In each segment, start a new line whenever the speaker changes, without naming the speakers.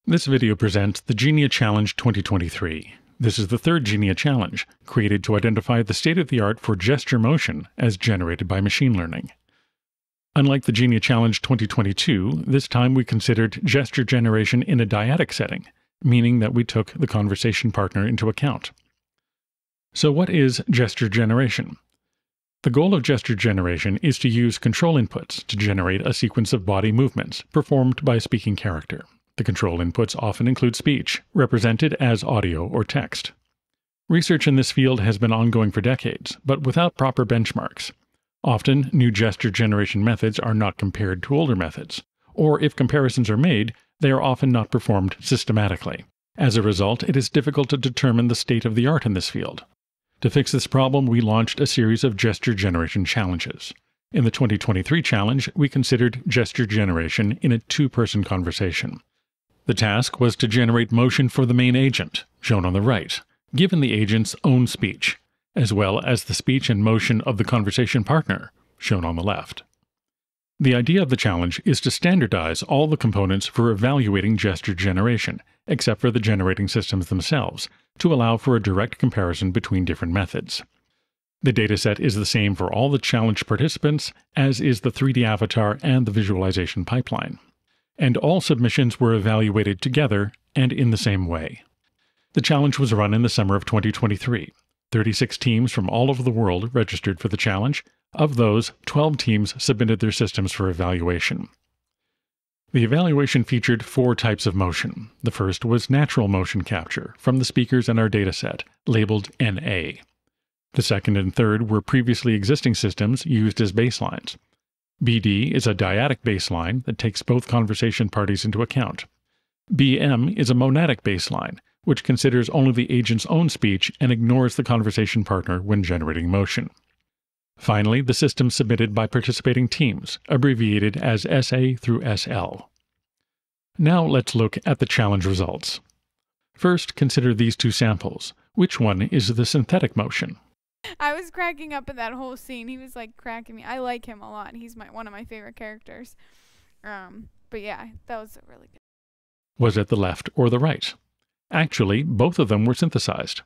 This video presents the Genea Challenge 2023. This is the third Genea Challenge, created to identify the state-of-the-art for gesture motion as generated by machine learning. Unlike the Genea Challenge 2022, this time we considered gesture generation in a dyadic setting, meaning that we took the conversation partner into account. So what is gesture generation? The goal of gesture generation is to use control inputs to generate a sequence of body movements performed by a speaking character. The control inputs often include speech, represented as audio or text. Research in this field has been ongoing for decades, but without proper benchmarks. Often, new gesture generation methods are not compared to older methods, or if comparisons are made, they are often not performed systematically. As a result, it is difficult to determine the state of the art in this field. To fix this problem, we launched a series of gesture generation challenges. In the 2023 challenge, we considered gesture generation in a two-person conversation. The task was to generate motion for the main agent, shown on the right, given the agent's own speech, as well as the speech and motion of the conversation partner, shown on the left. The idea of the challenge is to standardize all the components for evaluating gesture generation, except for the generating systems themselves, to allow for a direct comparison between different methods. The dataset is the same for all the challenge participants, as is the 3D avatar and the visualization pipeline. And all submissions were evaluated together and in the same way. The challenge was run in the summer of 2023. 36 teams from all over the world registered for the challenge. Of those, 12 teams submitted their systems for evaluation. The evaluation featured 4 types of motion. The first was natural motion capture from the speakers in our dataset, labeled NA. The second and third were previously existing systems used as baselines. BD is a dyadic baseline that takes both conversation parties into account. BM is a monadic baseline, which considers only the agent's own speech and ignores the conversation partner when generating motion. Finally, the system submitted by participating teams, abbreviated as SA through SL. Now let's look at the challenge results. First, consider these two samples. Which one is the synthetic motion?
I was cracking up at that whole scene. He was like cracking me. I like him a lot. He's one of my favorite characters. But yeah, that was really good.
Was it the left or the right? Actually, both of them were synthesized.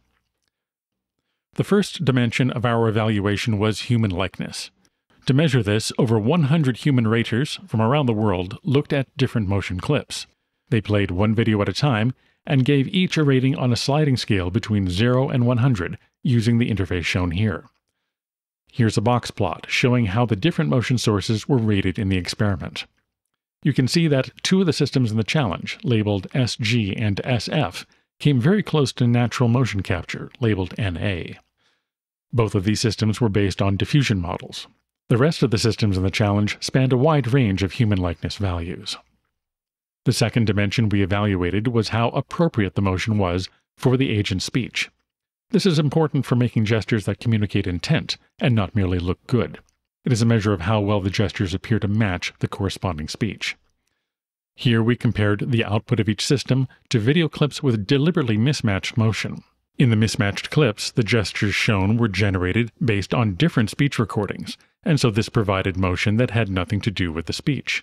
The first dimension of our evaluation was human likeness. To measure this, over 100 human raters from around the world looked at different motion clips. They played one video at a time and gave each a rating on a sliding scale between 0 and 100, using the interface shown here. Here's a box plot showing how the different motion sources were rated in the experiment. You can see that 2 of the systems in the challenge, labeled SG and SF, came very close to natural motion capture, labeled NA. Both of these systems were based on diffusion models. The rest of the systems in the challenge spanned a wide range of human likeness values. The second dimension we evaluated was how appropriate the motion was for the agent's speech. This is important for making gestures that communicate intent and not merely look good. It is a measure of how well the gestures appear to match the corresponding speech. Here we compared the output of each system to video clips with deliberately mismatched motion. In the mismatched clips, the gestures shown were generated based on different speech recordings, and so this provided motion that had nothing to do with the speech.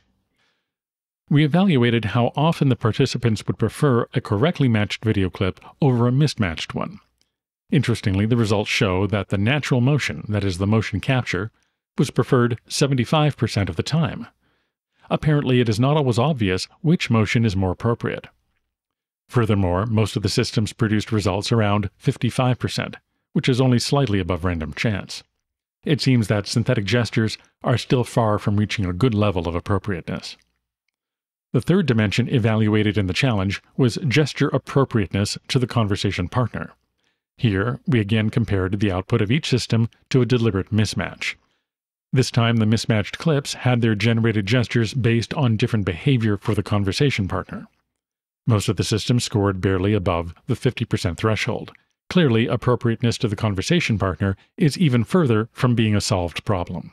We evaluated how often the participants would prefer a correctly matched video clip over a mismatched one. Interestingly, the results show that the natural motion, that is the motion capture, was preferred 75% of the time. Apparently, it is not always obvious which motion is more appropriate. Furthermore, most of the systems produced results around 55%, which is only slightly above random chance. It seems that synthetic gestures are still far from reaching a good level of appropriateness. The third dimension evaluated in the challenge was gesture appropriateness to the conversation partner. Here, we again compared the output of each system to a deliberate mismatch. This time, the mismatched clips had their generated gestures based on different behavior for the conversation partner. Most of the systems scored barely above the 50% threshold. Clearly, appropriateness to the conversation partner is even further from being a solved problem.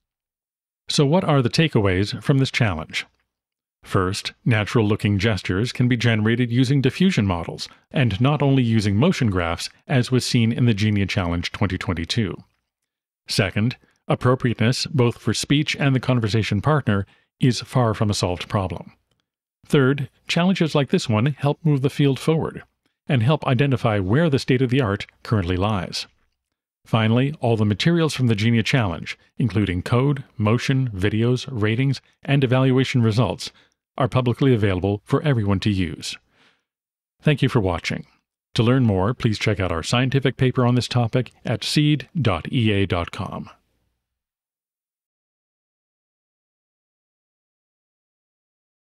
So what are the takeaways from this challenge? First, natural-looking gestures can be generated using diffusion models, and not only using motion graphs, as was seen in the Genea Challenge 2022. Second, appropriateness, both for speech and the conversation partner, is far from a solved problem. Third, challenges like this one help move the field forward and help identify where the state-of-the-art currently lies. Finally, all the materials from the Genea Challenge, including code, motion, videos, ratings, and evaluation results, are publicly available for everyone to use. Thank you for watching. To learn more, please check out our scientific paper on this topic at seed.ea.com.